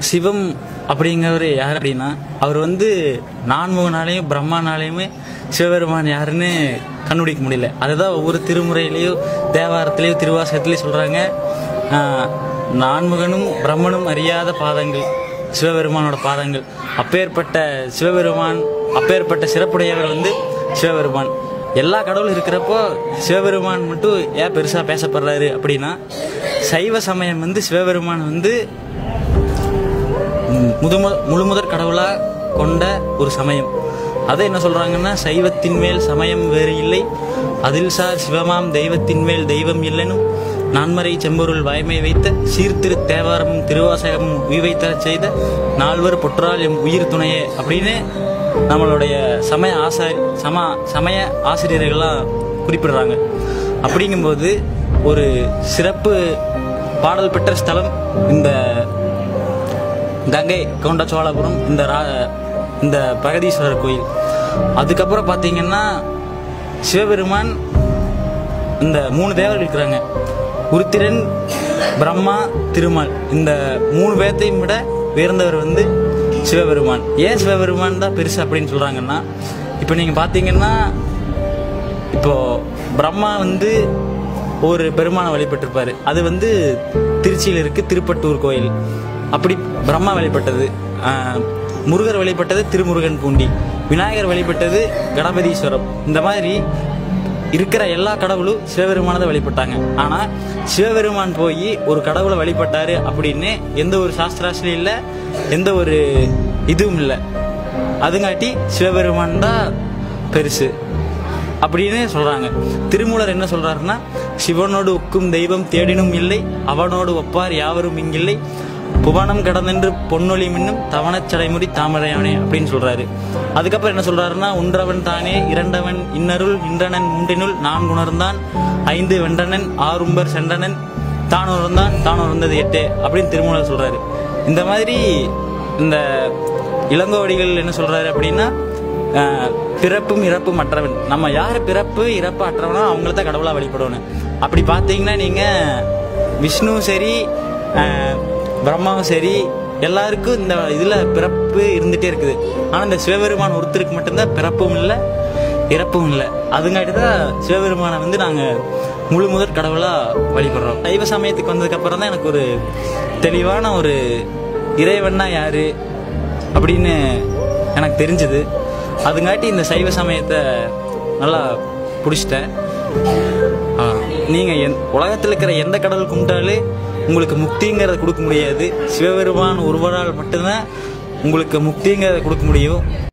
சிவம் அப்படிங்கிறவர் யார் அப்படின்னா, அவர் வந்து நான்முகனாலையும் பிரம்மானாலையுமே சிவபெருமான் யாருன்னு கண்டுபிடிக்க முடியல. அதுதான் ஒவ்வொரு திருமுறையிலையோ தேவாரத்திலேயோ திருவாசகத்திலேயோ சொல்கிறாங்க. நான்முகனும் பிரம்மனும் அறியாத பாதங்கள் சிவபெருமானோட பாதங்கள். அப்பேற்பட்ட சிவபெருமான், அப்பேற்பட்ட சிறப்புடையவர் வந்து சிவபெருமான். எல்லா கடவுளும் இருக்கிறப்போ சிவபெருமான் மட்டும் ஏன் பெருசாக பேசப்படுறாரு அப்படின்னா, சைவ சமயம் வந்து சிவபெருமான் வந்து முழுமுதற் கடவுளாக கொண்ட ஒரு சமயம். அதை என்ன சொல்கிறாங்கன்னா, சைவத்தின் மேல் சமயம் வேறு இல்லை, அதில் சார் சிவமாம் தெய்வத்தின் மேல் தெய்வம் இல்லைனும் நான்மறை செம்பொருள் வாய்மை வைத்த சீர்திரு தேவாரமும் திருவாசகமும் உய்வைத்தர செய்த நால்வர் பொற்றால் எம் உயிர் துணையே அப்படின்னு நம்மளுடைய சமய ஆசிரியர்கள்லாம் குறிப்பிடுறாங்க. அப்படிங்கும்போது ஒரு சிறப்பு பாடல் பெற்ற ஸ்தலம் இந்த கங்கை கொண்ட சோழபுரம், இந்த பிரகதீஸ்வரர் கோயில். அதுக்கப்புறம் பார்த்தீங்கன்னா சிவபெருமான் இந்த 3 தேவர்கள் இருக்கிறாங்க. உருத்திரன், பிரம்மா, திருமால். இந்த 3 பேர்த்தையும் விட உயர்ந்தவர் வந்து சிவபெருமான். ஏன் சிவபெருமான் தான் பெருசு அப்படின்னு சொல்கிறாங்கன்னா, இப்போ நீங்கள் பார்த்தீங்கன்னா, இப்போது பிரம்மா வந்து ஒரு பெருமானை வழிபட்டிருப்பார். அது வந்து திருச்சியில் இருக்குது, திருப்பட்டூர் கோயில். அப்படி பிரம்மா வழிபட்டது. முருகர் வழிபட்டது திருமுருகன் பூண்டி. விநாயகர் வழிபட்டது கணபதீஸ்வரம். இந்த மாதிரி இருக்கிற எல்லா கடவுளும் சிவபெருமானதை வழிபட்டாங்க. ஆனால் சிவபெருமான் போய் ஒரு கடவுளை வழிபட்டாரு அப்படின்னு எந்த ஒரு சாஸ்திராசிலையும் இல்லை, எந்த ஒரு இதுவும் இல்லை. அதுங்காட்டி சிவபெருமான் தான் பெருசு அப்படின்னு சொல்கிறாங்க. திருமூலர் என்ன சொல்கிறாருன்னா, சிவனோடு ஒக்கும் தெய்வம் தேடினும் இல்லை, அவனோடு ஒப்பார் யாவரும் இங்கில்லை, புவனம் கடந்தென்று பொன்னொழி மின்னும் தவணச்சடைமுடி தாமரையானே அப்படின்னு சொல்றாரு. அதுக்கப்புறம் என்ன சொல்றாருன்னா, ஒன்றவன் தானே இரண்டவன் இன்னருள் இன்றனன் மூன்றினுள் நான் உணர்ந்தான் 5 வென்றனன் 6 சென்றனன் தான் உணர்ந்தான் தான் உணர்ந்தது 8 அப்படின்னு திருமூலர் சொல்றாரு. இந்த மாதிரி இந்த இளங்கோவடிகள் என்ன சொல்றாரு அப்படின்னா, பிறப்பும் இறப்பும் அற்றவன். நம்ம யார் பிறப்பு இறப்பு அற்றவனோ அவங்கள தான் கடவுளா வழிபடணும். அப்படி பார்த்தீங்கன்னா நீங்க விஷ்ணுவும் சரி பிரம்மாவும் சரி எல்லாருக்கும் இந்த இதில் பிறப்பு இருந்துகிட்டே இருக்குது. ஆனால் இந்த சிவபெருமான் ஒருத்தருக்கு மட்டும்தான் பிறப்பும் இல்லை இறப்பும் இல்லை. அதுங்காட்டி தான் சிவபெருமானை வந்து நாங்கள் முழுமுதற் கடவுளாக வழிபடுறோம். சைவ சமயத்துக்கு வந்ததுக்கப்புறம் தான் எனக்கு ஒரு தெளிவான ஒரு இறைவன்னா யார் அப்படின்னு எனக்கு தெரிஞ்சுது. அதுங்காட்டி இந்த சைவ சமயத்தை நல்லா பிடிச்சிட்டேன். நீங்கள் உலகத்தில் இருக்கிற எந்த கடவுள் கும்பிட்டாலும் உங்களுக்கு முக்திங்கிறத கொடுக்க முடியாது. சிவபெருமான் ஒருவரால் மட்டும்தான் உங்களுக்கு முக்திங்கிறத கொடுக்க முடியும்.